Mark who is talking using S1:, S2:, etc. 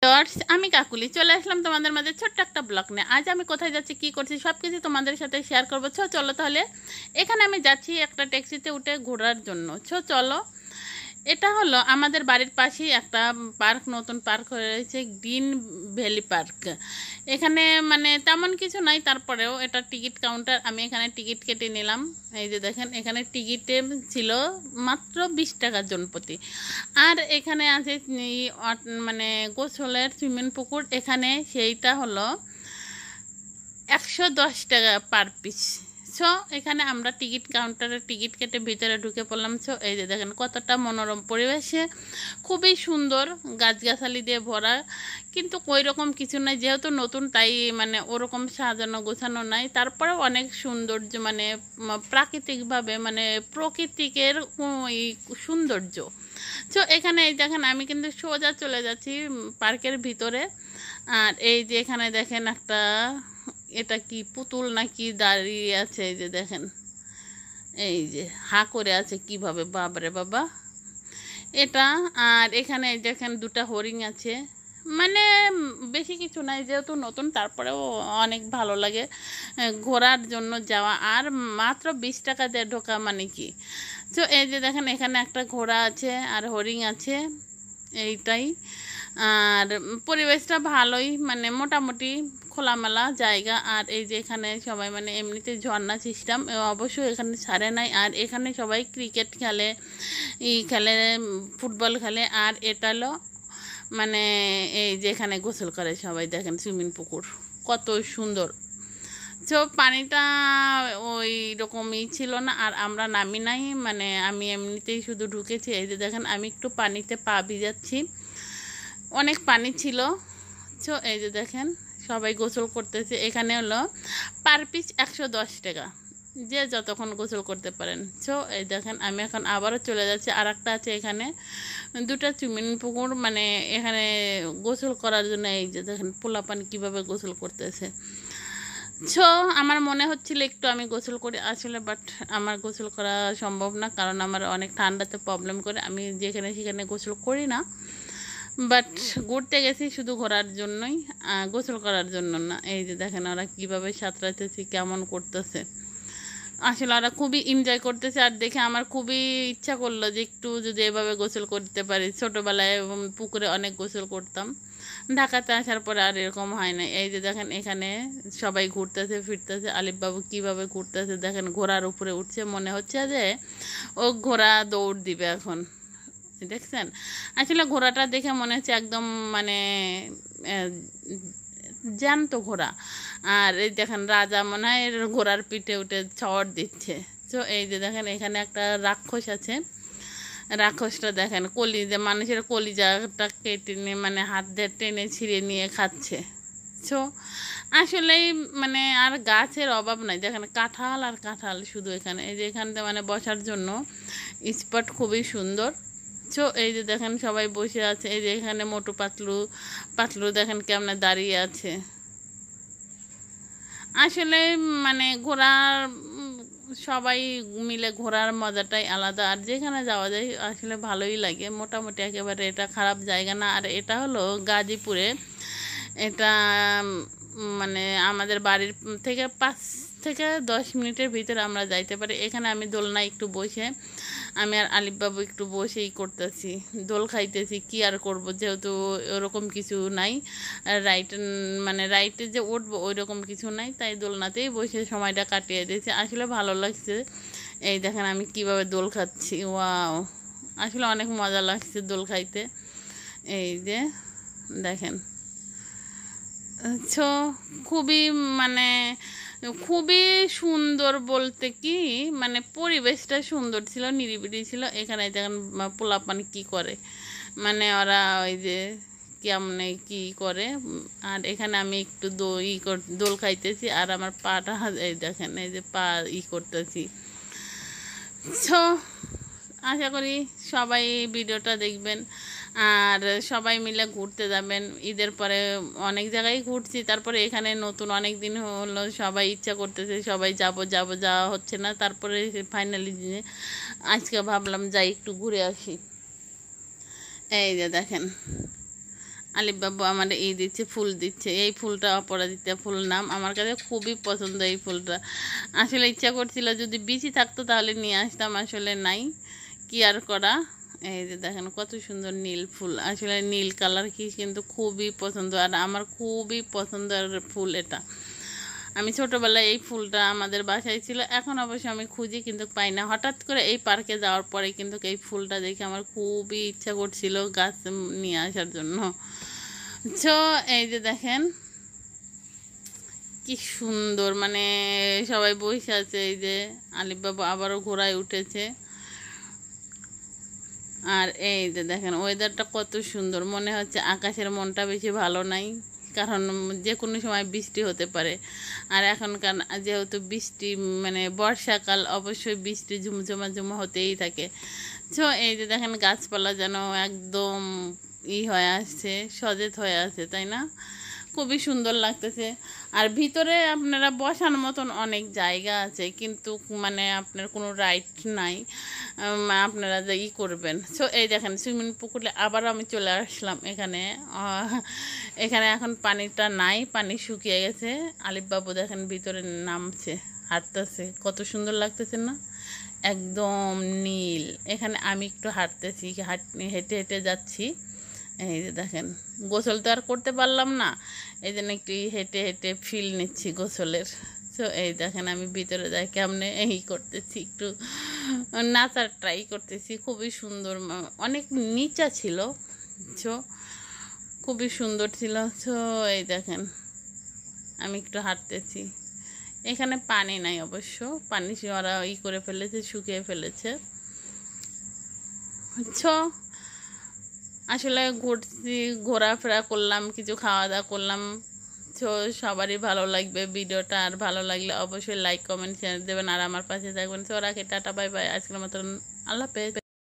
S1: Viewers, আমি কাকুলি চলে আসলাম তোমাদের মাঝে ছোট্ট একটা ব্লগ নিয়ে। আজ আমি কোথায় যাচ্ছি, কি করছি, সব কিছু তোমাদের সাথে শেয়ার করবো। চলো তাহলে। এখানে আমি যাচ্ছি একটা ট্যাক্সিতে উঠে ঘোরার জন্য। চলো। এটা হলো আমাদের বাড়ির পাশেই একটা পার্ক, নতুন পার্ক হয়েছে, গ্রিন ভ্যালি পার্ক। এখানে মানে তেমন কিছু নাই, তারপরেও এটা টিকিট কাউন্টার। আমি এখানে টিকিট কেটে নিলাম। এই যে দেখেন, এখানে টিকিটে ছিল মাত্র 20 টাকা জনপ্রতি। আর এখানে আছে মানে গোসলের সুইমিং পুকুর, এখানে সেইটা হলো 110 টাকা পার পিস। এখানে আমরা টিকিট কাউন্টারে টিকিট কেটে ভিতরে ঢুকে পড়লাম। এই যে দেখেন কতটা মনোরম পরিবেশে, খুবই সুন্দর, গাছগাছালি দিয়ে ভরা, কিন্তু ওই রকম কিছু নাই, যেহেতু নতুন তাই মানে ওরকম সাজানো গোছানো নাই। তারপরে অনেক সৌন্দর্য, মানে প্রাকৃতিকভাবে, মানে প্রকৃতিকের ওই সৌন্দর্য। এখানে এই দেখেন, আমি কিন্তু সোজা চলে যাচ্ছি পার্কের ভিতরে। আর এই যে এখানে দেখেন একটা, এটা কি পুতুল নাকি দাঁড়িয়ে আছে, এই যে দেখেন, এই যে হা করে আছে কিভাবে, বাবারে বাবা এটা। আর এখানে দেখেন দুটা হরিণ আছে, মানে বেশি কিছু নাই, যেহেতু নতুন তারপরেও অনেক ভালো লাগে ঘোরার জন্য যাওয়া। আর মাত্র 20 টাকা দিয়ে ঢোকা মানে কি। এই যে দেখেন এখানে একটা ঘোড়া আছে আর হরিণ আছে, এইটাই। আর পরিবেশটা ভালোই, মানে মোটামুটি খোলামেলা জায়গা। আর এই যে এখানে সবাই মানে এমনিতে ঝর্ণা সিস্টেম, অবশ্যই এখানে ছাড়ে নাই। আর এখানে সবাই ক্রিকেট খেলে, খেলে, ফুটবল খেলে। আর এটা হলো মানে এই যে এখানে গোসল করে সবাই, দেখেন সুইমিং পুকুর কত সুন্দর। পানিটা ওই রকমই ছিল না, আর আমরা নামি নাই, মানে আমি এমনিতেই শুধু ঢুকেছি। এই যে দেখেন আমি একটু পানিতে পা ভিজাচ্ছি, অনেক পানি ছিল। এই যে দেখেন সবাই গোসল করতেছে। এখানে হলো পার পিস 110 টাকা, যে যতক্ষণ গোসল করতে পারেন। এই দেখেন আমি এখন আবারও চলে যাচ্ছি। আর একটা আছে এখানে দুটা সুইমিং পুকুর, মানে এখানে গোসল করার জন্য। এই যে দেখেন পোলাপান কীভাবে গোসল করতেছে। আমার মনে হচ্ছিল একটু আমি গোসল করি আসলে, বাট আমার গোসল করা সম্ভব না, কারণ আমার অনেক ঠান্ডাতে প্রবলেম করে, আমি যেখানে সেখানে গোসল করি না। বাট ঘুরতে গেছি শুধু ঘোরার জন্যই, গোসল করার জন্য না। এই যে দেখেন ওরা কীভাবে সাঁতরাইতেছে, কেমন করতেছে, আসলে ওরা খুবই এনজয় করতেছে। আর দেখে আমার খুবই ইচ্ছা করলো যে একটু যদি এভাবে গোসল করতে পারি। ছোটোবেলায় পুকুরে অনেক গোসল করতাম, ঢাকাতে আসার পরে আর এরকম হয় না। এই যে দেখেন এখানে সবাই ঘুরতেছে ফিরতেছে। আলিফবাবু কীভাবে ঘুরতেছে দেখেন, ঘোড়ার উপরে উঠছে, মনে হচ্ছে যে ও ঘোড়া দৌড় দিবে এখন, দেখছেন। আসলে ঘোড়াটা দেখে মনে হচ্ছে একদম মানে জ্যান্ত ঘোড়া। আর এই দেখেন রাজা মনে হয় ঘোড়ার পিঠে উঠে চড় দিচ্ছে। এই যে দেখেন এখানে একটা রাক্ষস আছে, রাক্ষসটা দেখেন কলিজা, মানুষের কলিজাটা কেটে নিয়ে মানে হাত দিয়ে টেনে ছিঁড়ে নিয়ে খাচ্ছে। আসলেই মানে আর গাছের অভাব নাই, দেখেন কাঁঠাল আর কাঁঠাল শুধু এখানে। এই যে এখানটা মানে বসার জন্য স্পট খুবই সুন্দর। এই যে দেখেন সবাই বসে আছে। এই যে এখানে মোটু পাতলু পাতলু দেখেন কেমন দাঁড়িয়ে আছে। আসলে মানে ঘোরার, সবাই মিলে ঘোরার মজাটাই আলাদা। আর যেখানে যাওয়া যায় আসলে ভালোই লাগে, মোটামুটি একেবারে এটা খারাপ জায়গা না। আর এটা হলো গাজীপুরে, এটা মানে আমাদের বাড়ির থেকে 5 থেকে 10 মিনিটের ভিতরে আমরা যাইতে পারি। এখানে আমি দোলনায় একটু বসে, আমি আর আলিফবাবু একটু বসেই করতেছি, দোল খাইতেছি। কি আর করব, যেহেতু ওরকম কিছু নাই, রাইট মানে রাইটে যে উঠবো ওই রকম কিছু নাই, তাই দোলনাতেই বসে সময়টা কাটিয়ে দিয়েছি। আসলে ভালো লাগছে। এই দেখেন আমি কিভাবে দোল খাচ্ছি, ওয়াও, আসলে অনেক মজা লাগছে দোল খাইতে। এই যে দেখেন। খুবই মানে খুবই সুন্দর বলতে কি, মানে পরিবেশটা সুন্দর ছিল, নিরিবিলি ছিল। এখানে দেখেন পোলাপান কি করে, মানে ওরা ওই যে কেমনে কি করে। আর এখানে আমি একটু দোল খাইতেছি, আর আমার পাটা এই দেখেন এই যে পা করতেছি। আশা করি সবাই ভিডিওটা দেখবেন আর সবাই মিলে ঘুরতে যাবেন। ঈদের পরে অনেক জায়গায় ঘুরছি, তারপরে এখানে নতুন অনেক দিন হলো, সবাই ইচ্ছা করতেছে সবাই যাব যাওয়া হচ্ছে না। তারপরে ফাইনালি আজকে ভাবলাম যাই একটু ঘুরে আসি। এই যে দেখেন আলিফ বাবু আমার এই দিচ্ছে, ফুল দিচ্ছে। এই ফুলটা অপরাজিতা ফুল নাম, আমার কাছে খুবই পছন্দ এই ফুলটা। আসলে ইচ্ছা করছিল যদি বিচি থাকতো তাহলে নিয়ে আসতাম, আসলে নাই, কি আর করা। এই যে দেখেন কত সুন্দর নীল ফুল, আসলে নীল কালার কি কিন্তু খুবই পছন্দ, আর আমার খুবই পছন্দের ফুল এটা। আমি ছোটোবেলায় এই ফুলটা আমাদের বাসায় ছিল, এখন অবশ্য আমি খুঁজি কিন্তু পাই না। হঠাৎ করে এই পার্কে যাওয়ার পরে কিন্তু এই ফুলটা দেখে আমার খুবই ইচ্ছা করছিল গাছ নিয়ে আসার জন্য। তো এই যে দেখেন কি সুন্দর, মানে সবাই বসে আছে। এই যে আলিফ বাবু আবারও ঘোড়ায় উঠেছে। আর এই যে দেখেন ওয়েদারটা কত সুন্দর, মনে হচ্ছে আকাশের মনটা বেশি ভালো নাই, কারণ যে কোনো সময় বৃষ্টি হতে পারে। আর এখনকার যেহেতু বৃষ্টি মানে বর্ষাকাল, অবশ্যই বৃষ্টি ঝুমঝুমা হতেই থাকে। তো এই যে দেখেন গাছপালা যেন একদম হয়ে আসছে, সজেত হয়ে আছে, তাই না? খুবই সুন্দর লাগতেছে। আর ভিতরে আপনারা বসার মতন অনেক জায়গা আছে, কিন্তু মানে আপনার কোনো রাইট নাই, আপনারা যে করবেন। সো এই দেখেন সুইমিং পুকুরে আবার আমি চলে আসলাম এখানে। এখানে এখন পানিটা নাই, পানি শুকিয়ে গেছে। আলিফ বাবু দেখেন ভিতরে নামছে, হাঁটতেছে, কত সুন্দর লাগতেছে না? একদম নীল। এখানে আমি একটু হাঁটতেছি, হেঁটে হেঁটে যাচ্ছি। এই যে দেখেন গোসল তো আর করতে পারলাম না, এই জন্য একটু হেঁটে হেঁটে ফিল নিচ্ছি গোসলের। তো এই দেখেন আমি ভিতরে যাই কেমনে এই করতেছি, একটু নাচার ট্রাই করতেছি। খুবই সুন্দর, অনেক নিচা ছিল, তো খুবই সুন্দর ছিল। তো এই দেখেন আমি একটু হাঁটতেছি। এখানে পানি নাই অবশ্য, পানি ওরা করে ফেলেছে, শুকিয়ে ফেলেছে। তো আসলে ঘুরছি, ঘোরাফেরা করলাম, কিছু খাওয়া দাওয়া করলাম। তো সবারই ভালো লাগবে ভিডিওটা, আর ভালো লাগলে অবশ্যই লাইক কমেন্ট শেয়ার দেবেন, আর আমার পাশে থাকবেন। তো রাখি, টাটা বাই বাই, আজকের মতন আল্লাহ হাফেজ।